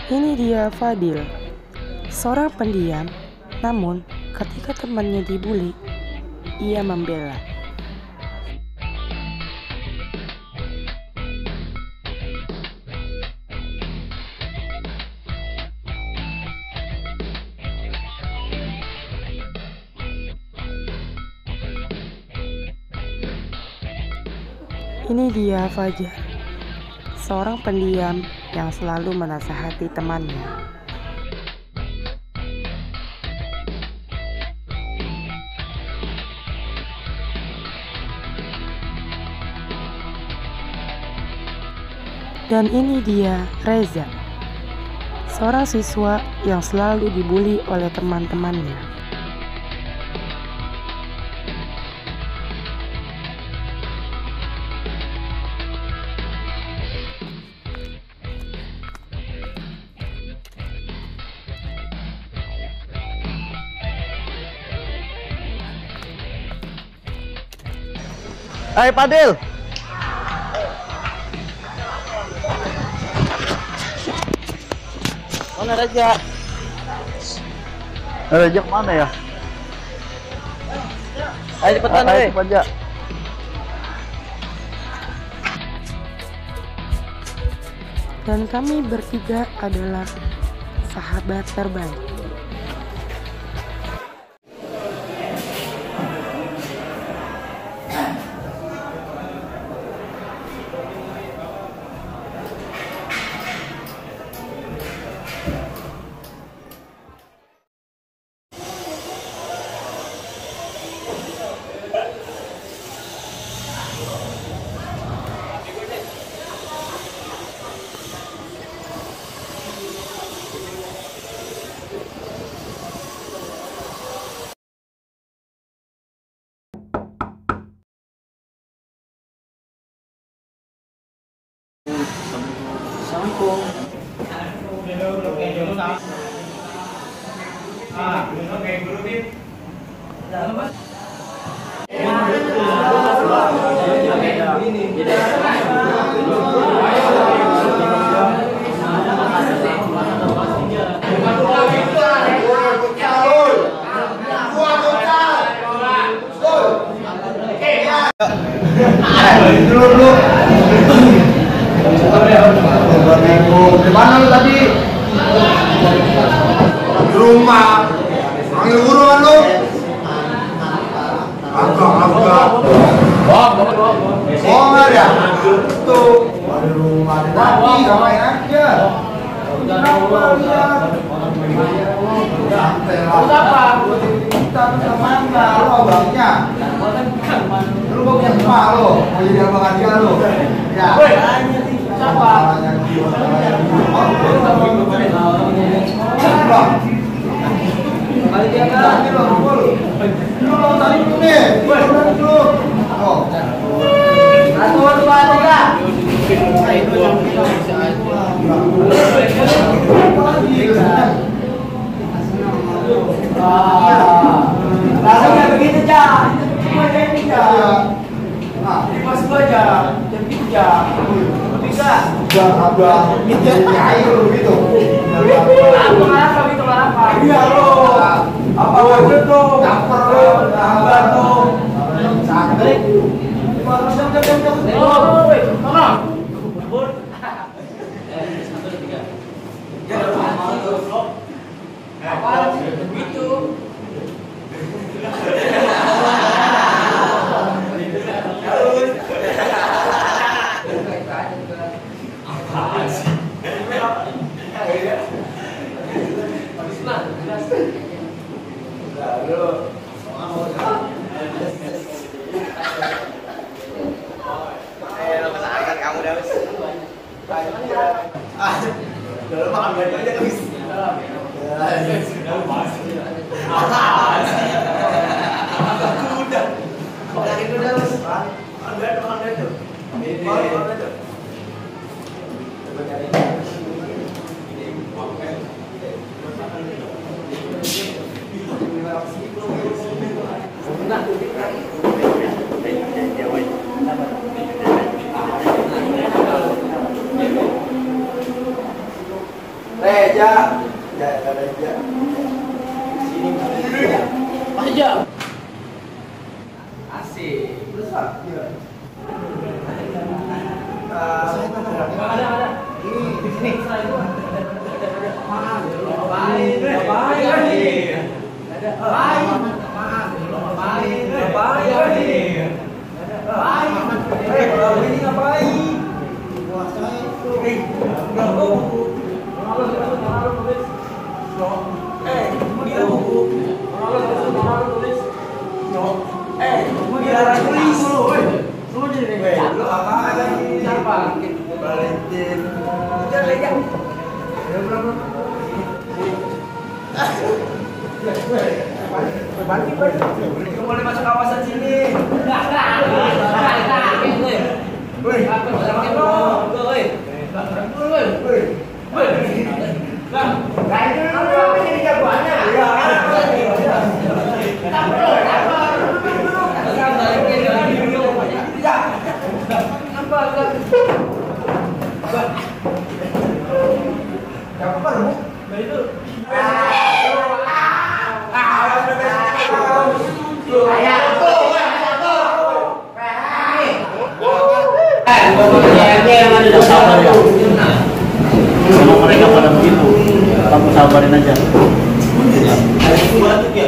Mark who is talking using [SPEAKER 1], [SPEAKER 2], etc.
[SPEAKER 1] Ini dia Fadil, seorang pendiam, namun ketika temannya dibully, ia membela. Ini dia Fajar, seorang pendiam yang selalu menasihati temannya. Dan ini dia Reza, seorang siswa yang selalu dibully oleh teman-temannya.
[SPEAKER 2] Hai Fadil. Mana Raja? Raja mana ya? Ayo cepetan weh. Ayo
[SPEAKER 1] Dan kami bertiga adalah sahabat terbaik.
[SPEAKER 3] Gimana lu tadi? Di rumah. Panggil guru kan lu? Agak. Bohong ya? Tuh. Di rumah. Tadi ngapain aja? Kenapa lihat? Santai lah. Kita bisa mana? Lu abangnya? Lu kok punya semua lu? Mau jadi abang aja lu? Ya. Siapa? Balik dia lagi lo, lu tadi dulu nih, dulu. Oh. 1, 2, 3. Langsung kayak begitu Jah, cuma jadi Jah. Nah, pas aja, jam 3. Udah air gitu. Apa gitu apa? Iya lo. Apa aja tuh? Caper lo, gambar tuh. Sakit. Oh, wait, mana? Bun. 1, 2, 3. Ya, apa gitu?
[SPEAKER 4] Udah makan banyak aja guys.
[SPEAKER 3] Boleh masuk kawasan sini.
[SPEAKER 2] Sabar ya. Kalau mereka pada begitu, kamu sabarin aja.